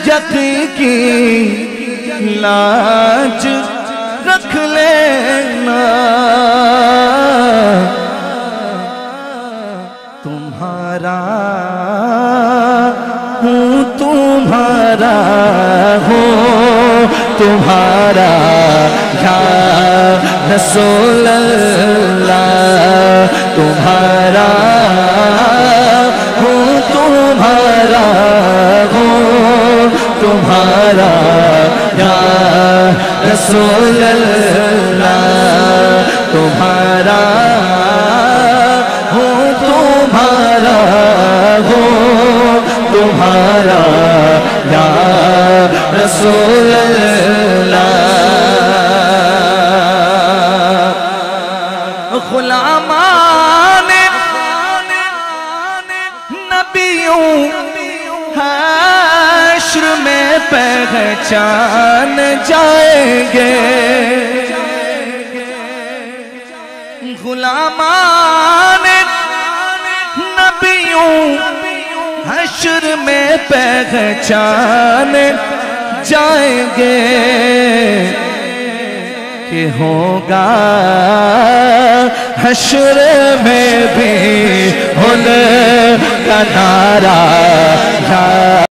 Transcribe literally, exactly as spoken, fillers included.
یقین کی لاج رکھ لینا، تمہارا ہوں تمہارا ہوں تمہارا یا رسول اللہ، تمہارا ہوں تمہارا ہوں تمہارا یا رسول اللہ، تمہارا ہوں تمہارا ہوں تمہارا یا رسول اللہ۔ غلامان نبیوں حشر میں پہچان جائیں گے، غلامان نبیوں حشر میں پہچان جائیں گے کہ ہوگا حشر میں بھی ان کا نعرہ۔